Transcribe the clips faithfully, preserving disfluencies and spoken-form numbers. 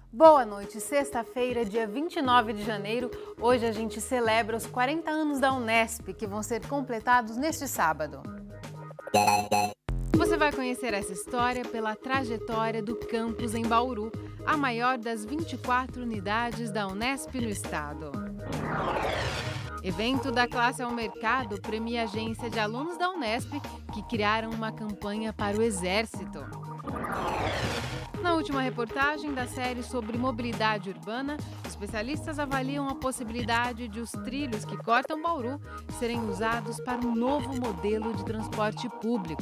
Boa noite, sexta-feira, dia vinte e nove de janeiro. Hoje a gente celebra os quarenta anos da Unesp, que vão ser completados neste sábado. Você vai conhecer essa história pela trajetória do campus em Bauru, a maior das vinte e quatro unidades da Unesp no estado. Evento da Classe ao Mercado premia a agência de alunos da Unesp que criaram uma campanha para o Exército. Na última reportagem da série sobre mobilidade urbana, especialistas avaliam a possibilidade de os trilhos que cortam Bauru serem usados para um novo modelo de transporte público.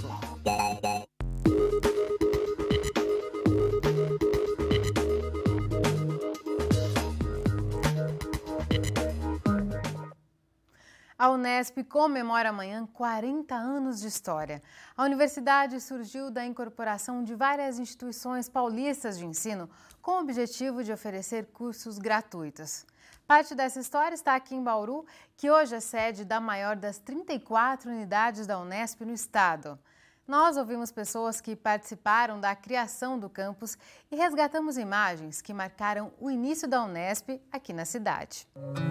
A Unesp comemora amanhã quarenta anos de história. A universidade surgiu da incorporação de várias instituições paulistas de ensino com o objetivo de oferecer cursos gratuitos. Parte dessa história está aqui em Bauru, que hoje é sede da maior das trinta e quatro unidades da Unesp no estado. Nós ouvimos pessoas que participaram da criação do campus e resgatamos imagens que marcaram o início da Unesp aqui na cidade.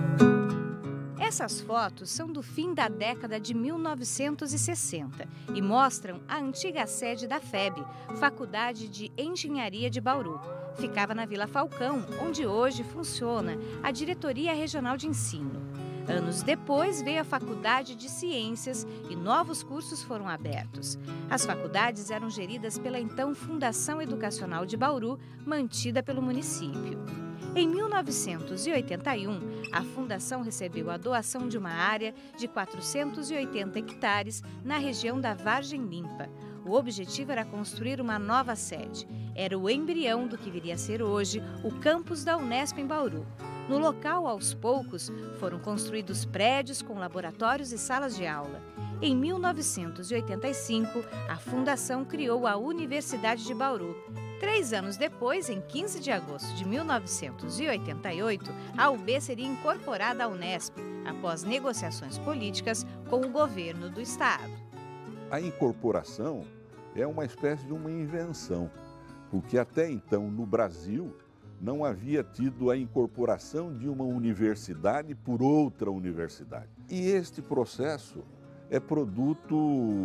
Essas fotos são do fim da década de mil novecentos e sessenta e mostram a antiga sede da F E B, Faculdade de Engenharia de Bauru. Ficava na Vila Falcão, onde hoje funciona a Diretoria Regional de Ensino. Anos depois veio a Faculdade de Ciências e novos cursos foram abertos. As faculdades eram geridas pela então Fundação Educacional de Bauru, mantida pelo município. Em mil novecentos e oitenta e um, a Fundação recebeu a doação de uma área de quatrocentos e oitenta hectares na região da Vargem Limpa. O objetivo era construir uma nova sede. Era o embrião do que viria a ser hoje o campus da Unesp em Bauru. No local, aos poucos, foram construídos prédios com laboratórios e salas de aula. Em mil novecentos e oitenta e cinco, a Fundação criou a Universidade de Bauru. Três anos depois, em quinze de agosto de mil novecentos e oitenta e oito, a U B seria incorporada à Unesp, após negociações políticas com o governo do estado. A incorporação é uma espécie de uma invenção, porque até então, no Brasil, não havia tido a incorporação de uma universidade por outra universidade. E este processo é produto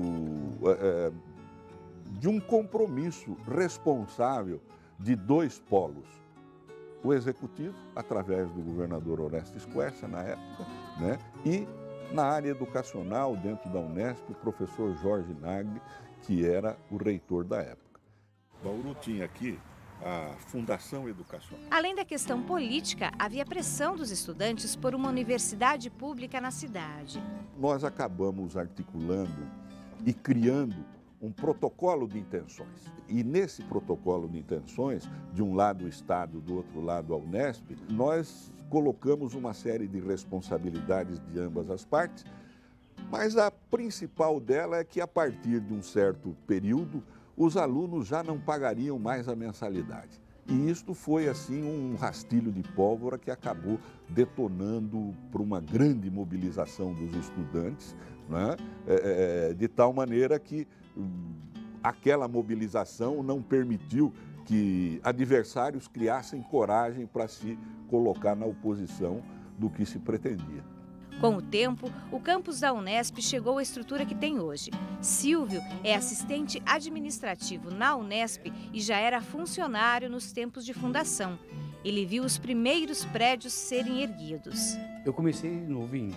é, de um compromisso responsável de dois polos. O executivo, através do governador Orestes Quercia, na época, né? E na área educacional, dentro da Unesp, o professor Jorge Nagli, que era o reitor da época. Bauru tinha aqui a Fundação Educacional. Além da questão política, havia pressão dos estudantes por uma universidade pública na cidade. Nós acabamos articulando e criando um protocolo de intenções. E nesse protocolo de intenções, de um lado o Estado, do outro lado a Unesp, nós colocamos uma série de responsabilidades de ambas as partes, mas a principal dela é que a partir de um certo período, os alunos já não pagariam mais a mensalidade. E isto foi assim um rastilho de pólvora que acabou detonando para uma grande mobilização dos estudantes, né? é, é, de tal maneira que hum, aquela mobilização não permitiu que adversários criassem coragem para se colocar na oposição do que se pretendia. Com o tempo, o campus da Unesp chegou à estrutura que tem hoje. Silvio é assistente administrativo na Unesp e já era funcionário nos tempos de fundação. Ele viu os primeiros prédios serem erguidos. Eu comecei novinho.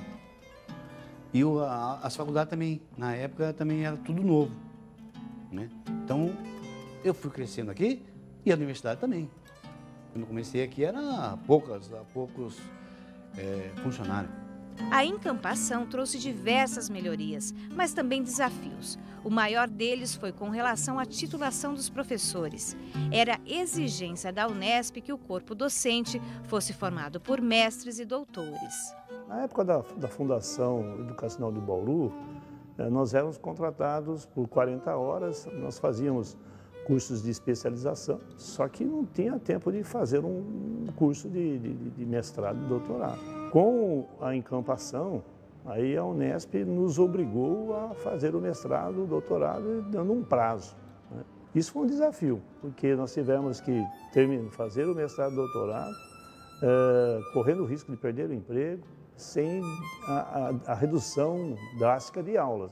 E o, a, as faculdades também, na época, também era tudo novo, né? Então, eu fui crescendo aqui e a universidade também. Quando eu comecei aqui, era poucas, poucos é, funcionários. A encampação trouxe diversas melhorias, mas também desafios. O maior deles foi com relação à titulação dos professores. Era exigência da Unesp que o corpo docente fosse formado por mestres e doutores. Na época da, da Fundação Educacional de Bauru, nós éramos contratados por quarenta horas, nós fazíamos cursos de especialização, só que não tinha tempo de fazer um curso de, de, de mestrado e doutorado. Com a encampação, aí a Unesp nos obrigou a fazer o mestrado, o doutorado, dando um prazo, né? Isso foi um desafio, porque nós tivemos que terminar, fazer o mestrado e doutorado, é, correndo o risco de perder o emprego, sem a, a, a redução drástica de aulas.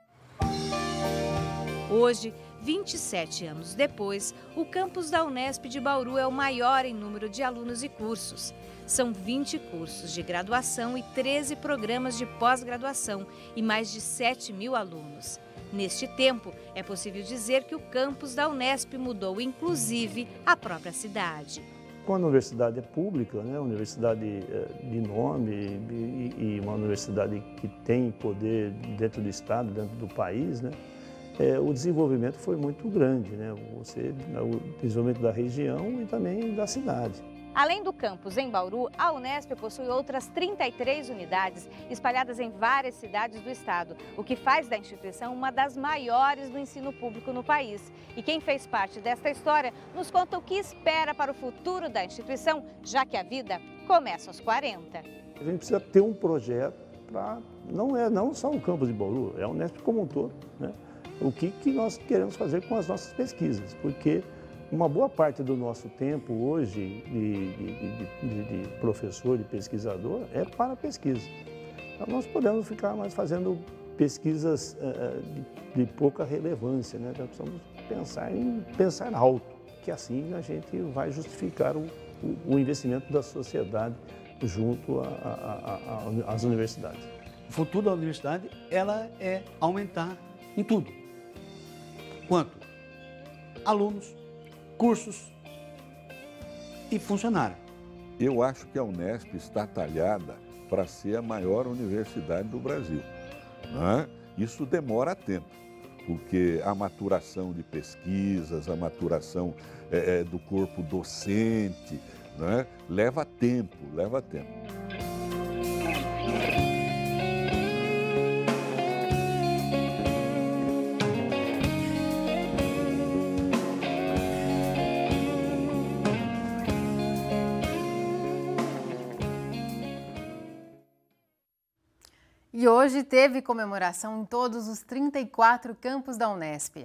Hoje, vinte e sete anos depois, o campus da Unesp de Bauru é o maior em número de alunos e cursos. São vinte cursos de graduação e treze programas de pós-graduação e mais de sete mil alunos. Neste tempo, é possível dizer que o campus da Unesp mudou, inclusive, a própria cidade. Quando a universidade é pública, né, uma universidade de nome e uma universidade que tem poder dentro do estado, dentro do país, né, é, o desenvolvimento foi muito grande, né, você, o desenvolvimento da região e também da cidade. Além do campus em Bauru, a Unesp possui outras trinta e três unidades espalhadas em várias cidades do estado, o que faz da instituição uma das maiores do ensino público no país. E quem fez parte desta história nos conta o que espera para o futuro da instituição, já que a vida começa aos quarenta. A gente precisa ter um projeto para, não é não só o campus de Bauru, é a Unesp como um todo, né? O que, que nós queremos fazer com as nossas pesquisas, porque uma boa parte do nosso tempo hoje de, de, de, de professor, de pesquisador, é para pesquisa. Então, nós podemos ficar mais fazendo pesquisas uh, de, de pouca relevância, né? Então, precisamos pensar em pensar alto, que assim a gente vai justificar o, o, o investimento da sociedade junto às universidades. O futuro da universidade, ela é aumentar em tudo. Quanto? Alunos, cursos e funcionário. Eu acho que a Unesp está talhada para ser a maior universidade do Brasil, né? Isso demora tempo, porque a maturação de pesquisas, a maturação é, é, do corpo docente, né? leva tempo, leva tempo. E hoje teve comemoração em todos os trinta e quatro campos da Unesp.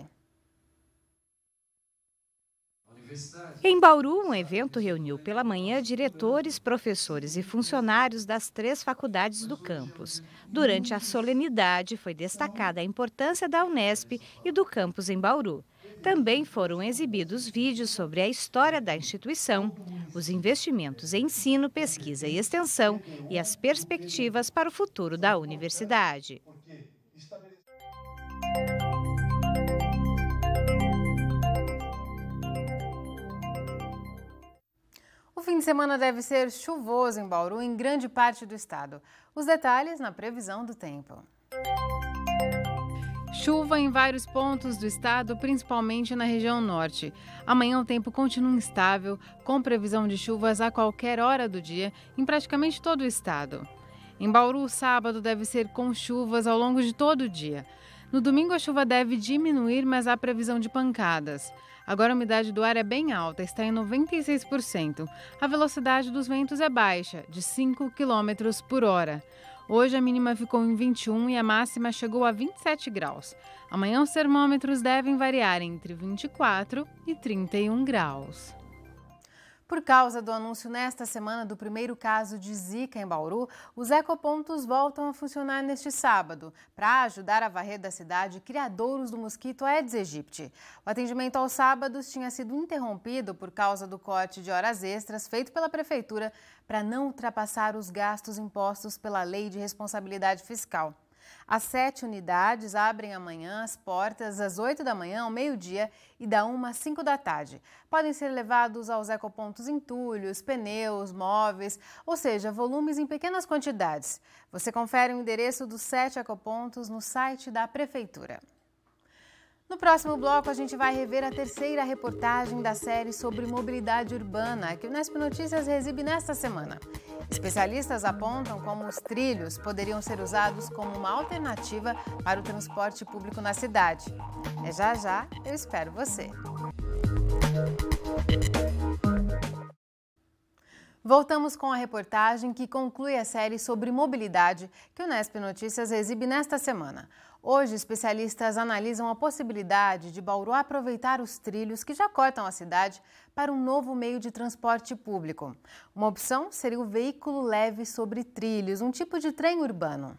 Em Bauru, um evento reuniu pela manhã diretores, professores e funcionários das três faculdades do campus. Durante a solenidade, foi destacada a importância da Unesp e do campus em Bauru. Também foram exibidos vídeos sobre a história da instituição, os investimentos em ensino, pesquisa e extensão e as perspectivas para o futuro da universidade. O fim de semana deve ser chuvoso em Bauru, em grande parte do estado. Os detalhes na previsão do tempo. Chuva em vários pontos do estado, principalmente na região norte. Amanhã o tempo continua instável, com previsão de chuvas a qualquer hora do dia em praticamente todo o estado. Em Bauru, o sábado deve ser com chuvas ao longo de todo o dia. No domingo a chuva deve diminuir, mas há previsão de pancadas. Agora a umidade do ar é bem alta, está em noventa e seis por cento. A velocidade dos ventos é baixa, de cinco quilômetros por hora. Hoje a mínima ficou em vinte e um e a máxima chegou a vinte e sete graus. Amanhã os termômetros devem variar entre vinte e quatro e trinta e um graus. Por causa do anúncio nesta semana do primeiro caso de Zika em Bauru, os ecopontos voltam a funcionar neste sábado, para ajudar a varrer da cidade criadouros do mosquito Aedes aegypti. O atendimento aos sábados tinha sido interrompido por causa do corte de horas extras feito pela Prefeitura para não ultrapassar os gastos impostos pela Lei de Responsabilidade Fiscal. As sete unidades abrem amanhã as portas às oito da manhã ao meio-dia e da uma às cinco da tarde. Podem ser levados aos ecopontos entulhos, pneus, móveis, ou seja, volumes em pequenas quantidades. Você confere o endereço dos sete ecopontos no site da Prefeitura. No próximo bloco, a gente vai rever a terceira reportagem da série sobre mobilidade urbana que o Unesp Notícias exibe nesta semana. Especialistas apontam como os trilhos poderiam ser usados como uma alternativa para o transporte público na cidade. É já já, eu espero você. Voltamos com a reportagem que conclui a série sobre mobilidade que o Unesp Notícias exibe nesta semana. Hoje, especialistas analisam a possibilidade de Bauru aproveitar os trilhos que já cortam a cidade para um novo meio de transporte público. Uma opção seria o veículo leve sobre trilhos, um tipo de trem urbano.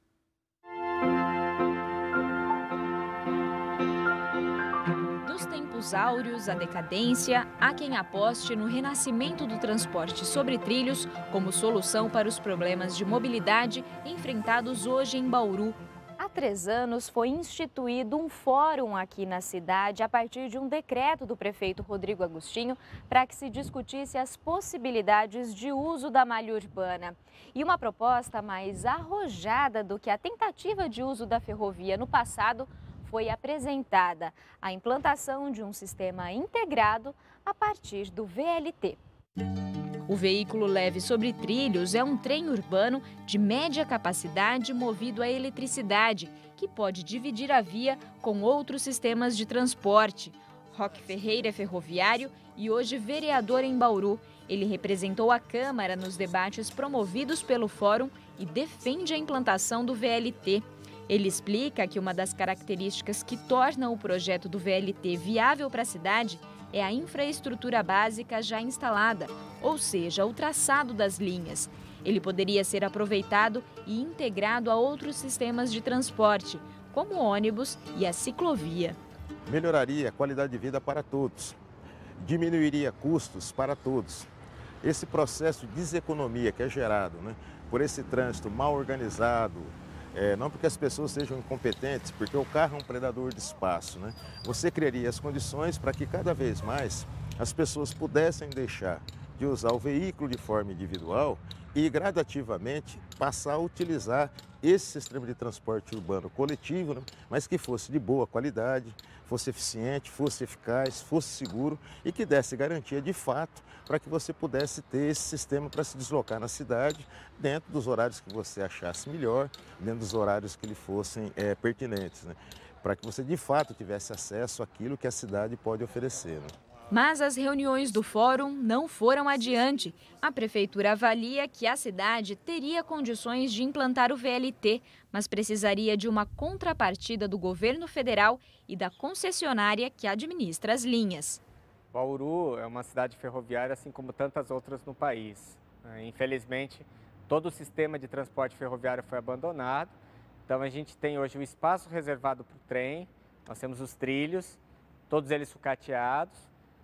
Dos áureos, a decadência, há quem aposte no renascimento do transporte sobre trilhos como solução para os problemas de mobilidade enfrentados hoje em Bauru. Há três anos foi instituído um fórum aqui na cidade a partir de um decreto do prefeito Rodrigo Agostinho para que se discutisse as possibilidades de uso da malha urbana. E uma proposta mais arrojada do que a tentativa de uso da ferrovia no passado foi apresentada: a implantação de um sistema integrado a partir do V L T. O veículo leve sobre trilhos é um trem urbano de média capacidade movido a eletricidade, que pode dividir a via com outros sistemas de transporte. Roque Ferreira é ferroviário e hoje vereador em Bauru. Ele representou a Câmara nos debates promovidos pelo Fórum e defende a implantação do V L T. Ele explica que uma das características que tornam o projeto do V L T viável para a cidade é a infraestrutura básica já instalada, ou seja, o traçado das linhas. Ele poderia ser aproveitado e integrado a outros sistemas de transporte, como o ônibus e a ciclovia. Melhoraria a qualidade de vida para todos, diminuiria custos para todos. Esse processo de deseconomia que é gerado, né, por esse trânsito mal organizado, É, não porque as pessoas sejam incompetentes, porque o carro é um predador de espaço, né? Você criaria as condições para que cada vez mais as pessoas pudessem deixar de usar o veículo de forma individual e gradativamente passar a utilizar esse sistema de transporte urbano coletivo, né? Mas que fosse de boa qualidade, fosse eficiente, fosse eficaz, fosse seguro e que desse garantia de fato para que você pudesse ter esse sistema para se deslocar na cidade dentro dos horários que você achasse melhor, dentro dos horários que lhe fossem é, pertinentes, né? Para que você de fato tivesse acesso àquilo que a cidade pode oferecer, né? Mas as reuniões do fórum não foram adiante. A prefeitura avalia que a cidade teria condições de implantar o V L T, mas precisaria de uma contrapartida do governo federal e da concessionária que administra as linhas. Bauru é uma cidade ferroviária, assim como tantas outras no país. Infelizmente, todo o sistema de transporte ferroviário foi abandonado. Então, a gente tem hoje o espaço reservado para o trem, nós temos os trilhos, todos eles sucateados.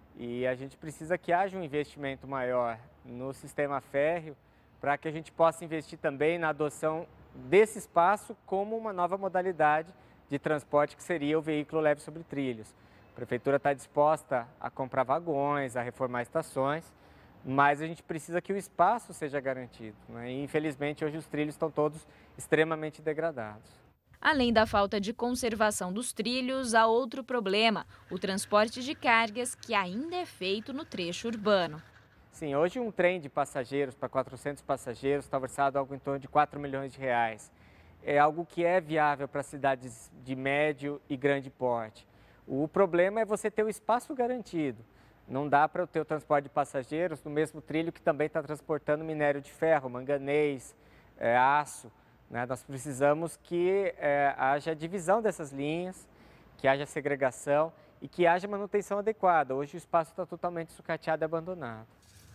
E a gente precisa que haja um investimento maior no sistema férreo para que a gente possa investir também na adoção desse espaço como uma nova modalidade de transporte que seria o veículo leve sobre trilhos. A prefeitura está disposta a comprar vagões, a reformar estações, mas a gente precisa que o espaço seja garantido, né? E, infelizmente, hoje os trilhos estão todos extremamente degradados. Além da falta de conservação dos trilhos, há outro problema: o transporte de cargas, que ainda é feito no trecho urbano. Sim, hoje um trem de passageiros para quatrocentos passageiros está orçado algo em torno de quatro milhões de reais. É algo que é viável para cidades de médio e grande porte. O problema é você ter o espaço garantido. Não dá para ter o transporte de passageiros no mesmo trilho que também está transportando minério de ferro, manganês, é, aço. Nós precisamos que é, haja divisão dessas linhas, que haja segregação e que haja manutenção adequada. Hoje o espaço está totalmente sucateado e abandonado.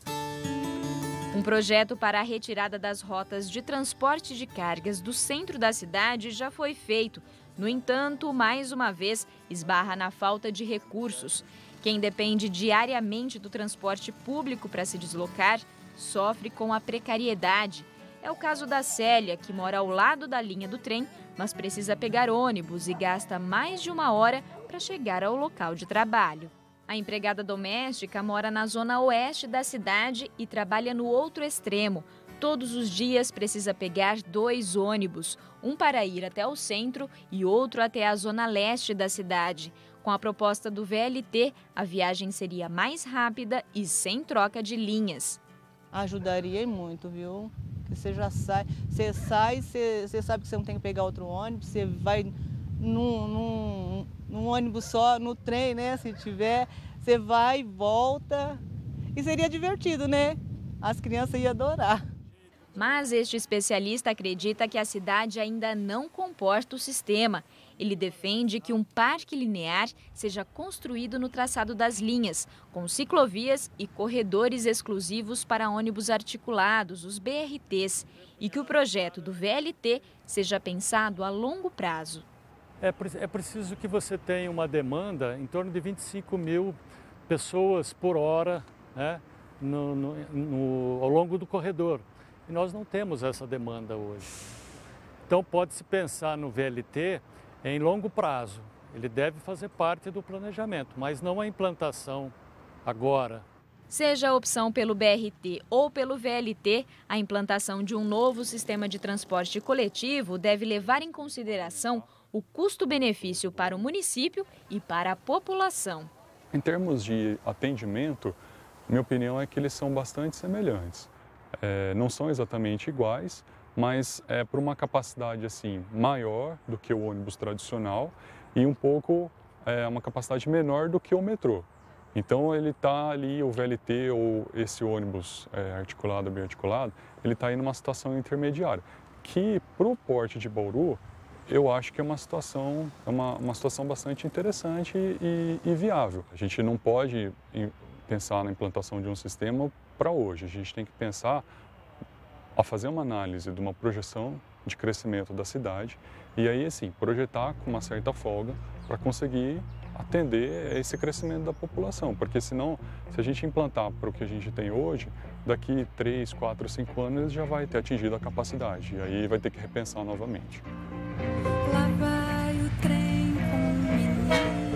Um projeto para a retirada das rotas de transporte de cargas do centro da cidade já foi feito. No entanto, mais uma vez, esbarra na falta de recursos. Quem depende diariamente do transporte público para se deslocar sofre com a precariedade. É o caso da Célia, que mora ao lado da linha do trem, mas precisa pegar ônibus e gasta mais de uma hora para chegar ao local de trabalho. A empregada doméstica mora na zona oeste da cidade e trabalha no outro extremo. Todos os dias precisa pegar dois ônibus, um para ir até o centro e outro até a zona leste da cidade. Com a proposta do V L T, a viagem seria mais rápida e sem troca de linhas. Ajudaria muito, viu? Você já sai, você sai, você, você sabe que você não tem que pegar outro ônibus, você vai num, num, num ônibus só, no trem, né? Se tiver, você vai e volta. E seria divertido, né? as crianças iam adorar. Mas este especialista acredita que a cidade ainda não comporta o sistema. Ele defende que um parque linear seja construído no traçado das linhas, com ciclovias e corredores exclusivos para ônibus articulados, os B R Ts, e que o projeto do V L T seja pensado a longo prazo. É, é preciso que você tenha uma demanda em torno de vinte e cinco mil pessoas por hora, né, no, no, no, ao longo do corredor. E nós não temos essa demanda hoje. Então pode-se pensar no V L T em longo prazo. Ele deve fazer parte do planejamento, mas não a implantação agora. Seja a opção pelo B R T ou pelo V L T, a implantação de um novo sistema de transporte coletivo deve levar em consideração o custo-benefício para o município e para a população. Em termos de atendimento, minha opinião é que eles são bastante semelhantes. É, não são exatamente iguais, mas é por uma capacidade assim maior do que o ônibus tradicional e um pouco é, uma capacidade menor do que o metrô. Então ele está ali, o V L T ou esse ônibus é, articulado, bem articulado, ele está aí numa situação intermediária, que para o porte de Bauru, eu acho que é uma situação, é uma, uma situação bastante interessante e, e viável. A gente não pode pensar na implantação de um sistema para hoje. A gente tem que pensar a fazer uma análise de uma projeção de crescimento da cidade e aí, assim, projetar com uma certa folga para conseguir atender esse crescimento da população. Porque senão, se a gente implantar para o que a gente tem hoje, daqui três, quatro, cinco anos já vai ter atingido a capacidade e aí vai ter que repensar novamente. Lá vai o trem com o menino,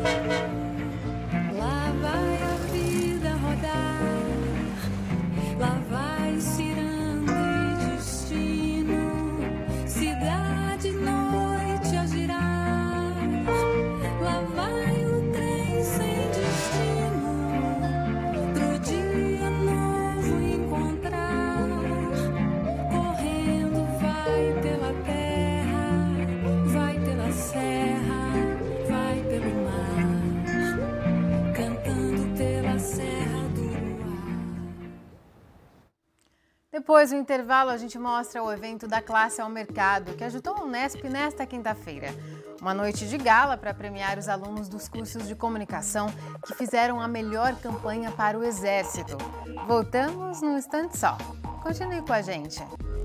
lá vai a vida rodar, lá vai cirando e destino, cidade noite a girar, lá vai o trem sem destino, outro dia novo encontrar, correndo vai pela terra, vai pela serra, vai pelo mar, cantando pela serra do luar. Depois do intervalo, a gente mostra o evento da Classe ao Mercado, que agitou a Unesp nesta quinta-feira. Uma noite de gala para premiar os alunos dos cursos de comunicação que fizeram a melhor campanha para o Exército. Voltamos num instante só. Continue com a gente.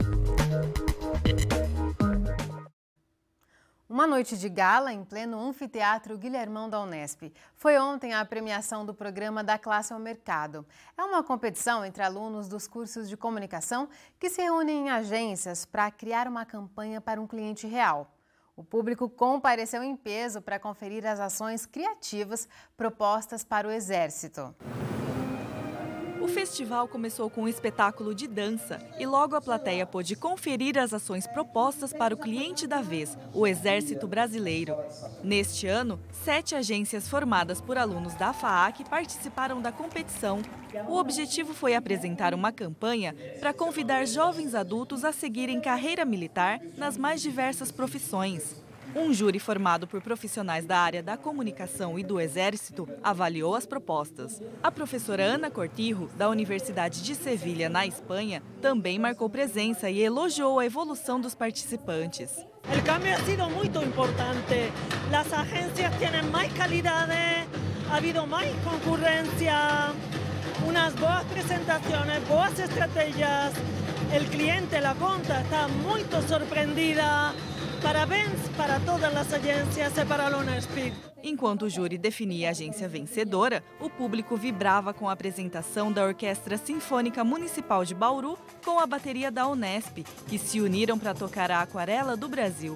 Uma noite de gala em pleno anfiteatro Guilhermão da Unesp. Foi ontem a premiação do programa da Classe ao Mercado. É uma competição entre alunos dos cursos de comunicação que se reúnem em agências para criar uma campanha para um cliente real. O público compareceu em peso para conferir as ações criativas propostas para o Exército. O festival começou com um espetáculo de dança e logo a plateia pôde conferir as ações propostas para o cliente da vez, o Exército Brasileiro. Neste ano, sete agências formadas por alunos da FAAC participaram da competição. O objetivo foi apresentar uma campanha para convidar jovens adultos a seguirem carreira militar nas mais diversas profissões. Um júri formado por profissionais da área da comunicação e do Exército avaliou as propostas. A professora Ana Cortijo, da Universidade de Sevilha, na Espanha, também marcou presença e elogiou a evolução dos participantes. O cambio ha sido muito importante. As agências têm mais qualidade, ha havido mais concorrência, umas boas apresentações, boas estratégias. O cliente, a conta, está muito surpreendida. Parabéns para todas as agências e para a Unesp. Enquanto o júri definia a agência vencedora, o público vibrava com a apresentação da Orquestra Sinfônica Municipal de Bauru com a bateria da Unesp, que se uniram para tocar a Aquarela do Brasil.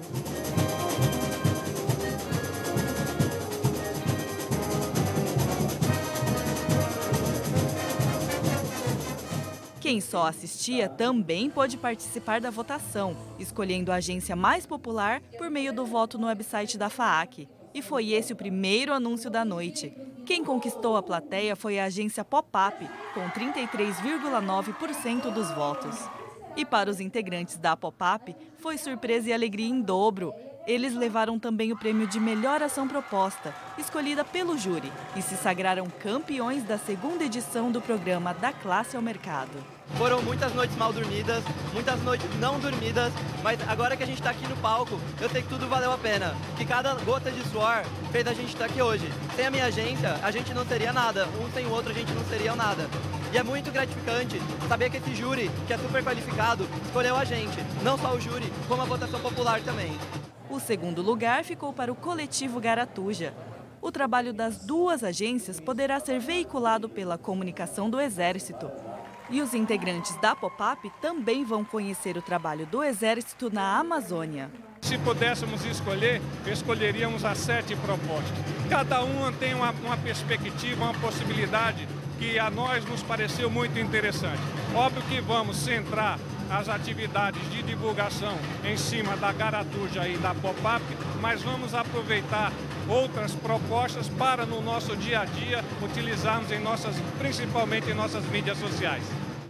Quem só assistia também pôde participar da votação, escolhendo a agência mais popular por meio do voto no website da FAAC. E foi esse o primeiro anúncio da noite. Quem conquistou a plateia foi a agência Pop-Up, com trinta e três vírgula nove por cento dos votos. E para os integrantes da Pop-Up, foi surpresa e alegria em dobro. Eles levaram também o prêmio de melhor ação proposta, escolhida pelo júri, e se sagraram campeões da segunda edição do programa Da Classe ao Mercado. Foram muitas noites mal dormidas, muitas noites não dormidas, mas agora que a gente está aqui no palco, eu sei que tudo valeu a pena. Que cada gota de suor fez a gente estar aqui hoje. Sem a minha agência, a gente não seria nada. Um sem o outro, a gente não seria nada. E é muito gratificante saber que esse júri, que é super qualificado, escolheu a gente. Não só o júri, como a votação popular também. O segundo lugar ficou para o coletivo Garatuja. O trabalho das duas agências poderá ser veiculado pela comunicação do Exército. E os integrantes da Pop-Up também vão conhecer o trabalho do Exército na Amazônia. Se pudéssemos escolher, escolheríamos as sete propostas. Cada uma tem uma, uma perspectiva, uma possibilidade que a nós nos pareceu muito interessante. Óbvio que vamos centrar as atividades de divulgação em cima da Garatuja e da Pop-Up, mas vamos aproveitar outras propostas para no nosso dia a dia utilizarmos em nossas, principalmente em nossas mídias sociais.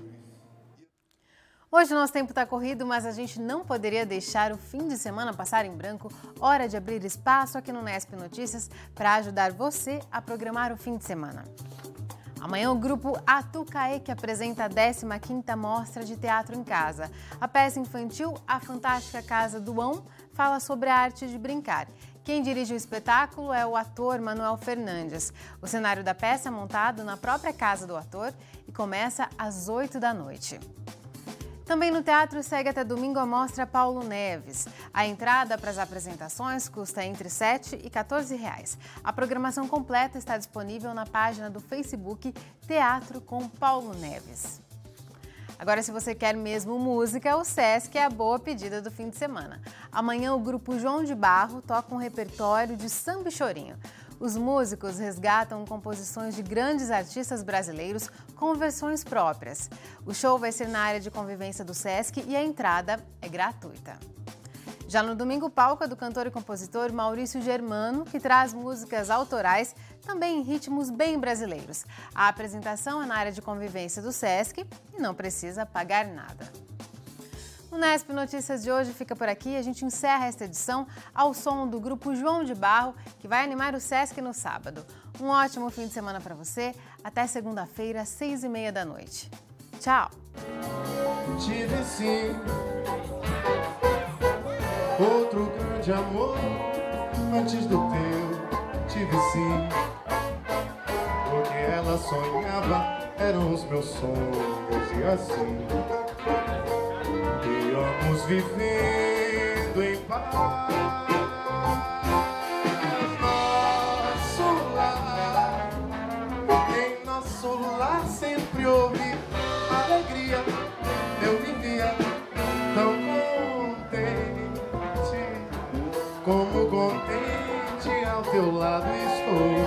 Hoje o nosso tempo está corrido, mas a gente não poderia deixar o fim de semana passar em branco. Hora de abrir espaço aqui no Nesp Notícias para ajudar você a programar o fim de semana. Amanhã o grupo Atucaek apresenta a décima quinta Mostra de Teatro em Casa. A peça infantil A Fantástica Casa do Ão fala sobre a arte de brincar. Quem dirige o espetáculo é o ator Manuel Fernandes. O cenário da peça é montado na própria casa do ator e começa às oito da noite. Também no teatro segue até domingo a mostra Paulo Neves. A entrada para as apresentações custa entre sete e quatorze reais. A programação completa está disponível na página do Facebook Teatro com Paulo Neves. Agora, se você quer mesmo música, o Sesc é a boa pedida do fim de semana. Amanhã o grupo João de Barro toca um repertório de samba e chorinho. Os músicos resgatam composições de grandes artistas brasileiros com versões próprias. O show vai ser na área de convivência do Sesc e a entrada é gratuita. Já no domingo, o palco é do cantor e compositor Maurício Germano, que traz músicas autorais, também em ritmos bem brasileiros. A apresentação é na área de convivência do Sesc e não precisa pagar nada. O Nesp Notícias de hoje fica por aqui. A gente encerra esta edição ao som do grupo João de Barro, que vai animar o Sesc no sábado. Um ótimo fim de semana para você. Até segunda-feira, às seis e meia da noite. Tchau! Tive sim outro grande amor antes do teu. Tive sim o que ela sonhava eram os meus sonhos e assim íamos vivendo em paz. Nosso lar, em nosso lar sempre houve alegria. Eu vivia tão contente, como contente ao teu lado estou.